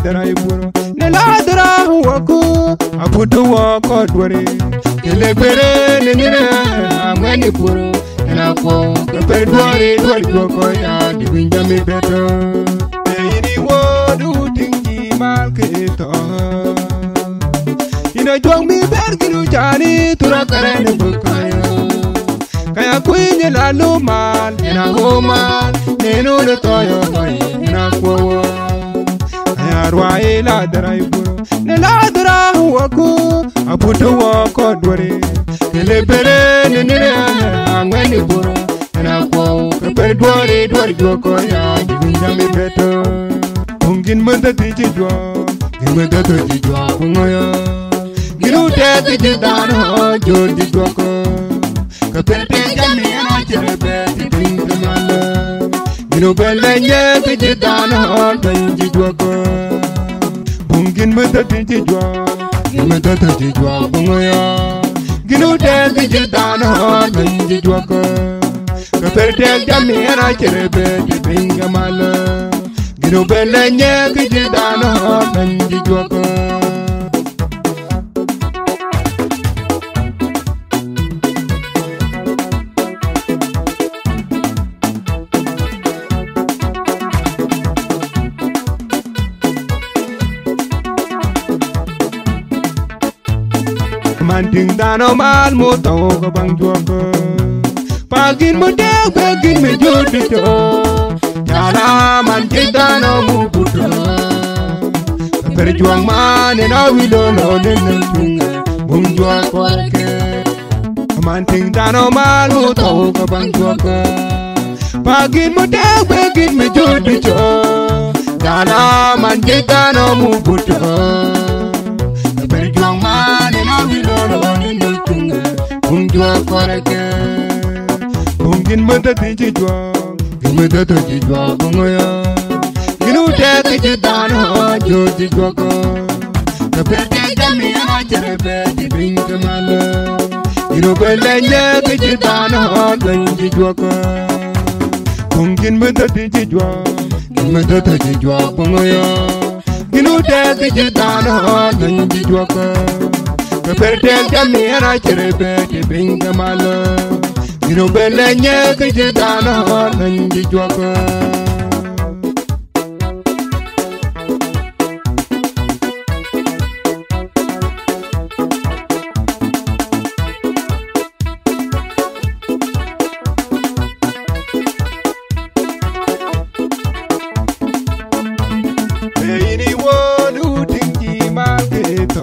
ladra iburo ne ladra wako abudu wako dware ele bere ne ne amweni puro na ko per dware wako ya di winja mi beto ini wodu tingi mal ke to ina jong mi ber giru jani tura kare ne bukaya kaya kuinye la lumal na homal nenu le toyo na kwa kaya rwae la draiburo ne la dra wako aputo wako dware ele bere ne ne angweni buro na kwa per dware wako ya dinga mi beto ungin manda tiji jwa gimada tiji jwa kungoya giru te tiji dano jodi jwako kaperte jami na cherebe tinga mala giru belenye tiji dano tanji jwako ungin manda tiji jwa gimada tiji jwa kungoya giru te tiji dano tanji jwako kaperte jami na cherebe tinga mala giru belenye tiji dano tanji jwako Manting dano mal mo tao ka bang juako pagin mo de pagin me jodi to jala manting dano mo puto per juang man na wilo no nen tunga bung juako ke manting dano mal mo tao ka bang juako pagin mo de pagin me jodi to jala manting dano mo puto per juang man na wilo Unjua koreke Ungin mada tiji jwa Gimada tiji jwa bungoya Ginu te tiji dano jodi jwa ko Kapete jami ana cherebe Jibinka mala Ginu belenye tiji dano Ganji jwa ko Ungin mada tiji jwa Gimada tiji jwa bungoya Ginu te tiji dano Ganji jwa ko kaperte jami ana cherebe Jibinka mala Ginu belenye tiji dano Ganji jwa ko ini wodu tingi malketo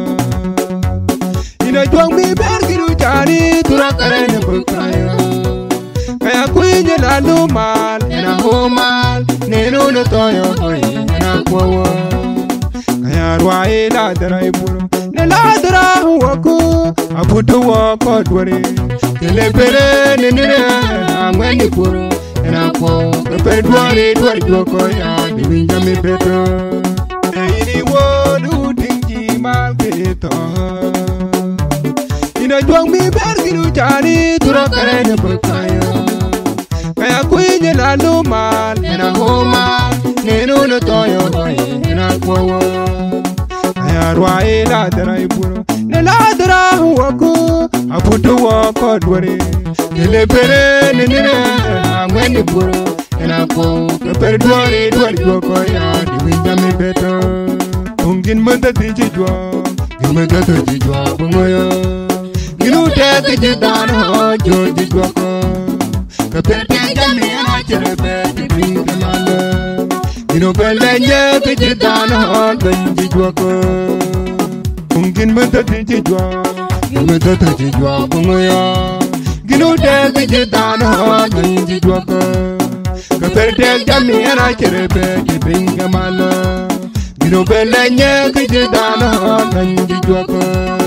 ina juang mi ber giru jani tura kare ne bukaya kaya kuinye la lumal na homal nenu no toyo na kwa kaya rwae la draiburo ne la dra wako aputo wako dware ele bere ne ne angweni puro na kwa per dware wako ya dinga mi beto ini wodu tingi malketo ina juang mi ber giru jani tura kare ne bukaya kaya kuinye la lumal na homal nenu no toyo na kwa kaya rwae la draiburo ne la dra wako aputo wako dware ele bere ne ne angweni puro na kwa per dware wako ya dinga mi beto ungin manda tiji jwa gimada tiji jwa bungoya Ginu te tiji dano jodi jwako kaperte jami ana cherebe Jibinka mala Ginu belenye tiji dano ganji jwako ungin manda tiji jwa gimada tiji jwa bungoya Ginu te tiji dano ganji jwako kaperte jami ana cherebe Jibinka mala Ginu belenye tiji dano ganji jwako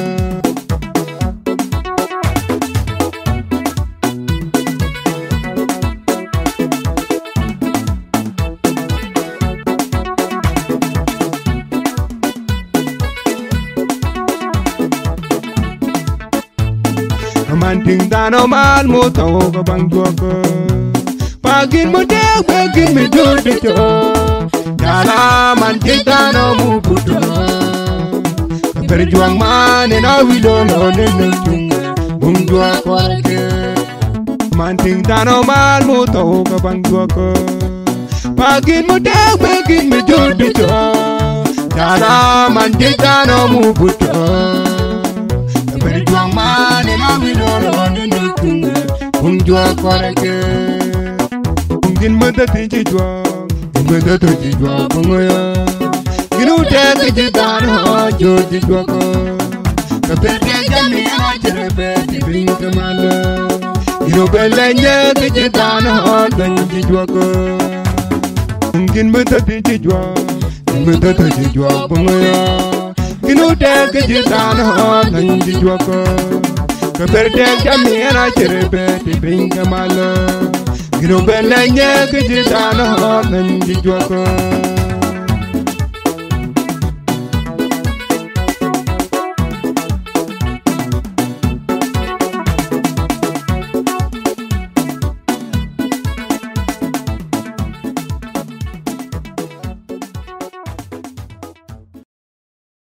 Manting dano mal mo tao ka bang juako pagin mo de pagin me jodi to Jala man titano mu puto Berjuang man na widono nenuntunga Bungdua korake Manting tano mal mu tau ka bangdua ko Pagin mu dek begin mu jodito Jala man titano mu puto Berjuang man na widono nenuntunga Bungdua korake Bungin mata tinji juang Mata tinji juang bungoya Ginu dek jitano jodi juako Kapete jami ajrebe tibing kamala Ginu belenya jitano tanji juako Mungkin mata tinji juang bungoya Ginu dek jitano tanji juako Kapete jami ajrebe tibing kamala Ginu belenya jitano tanji juako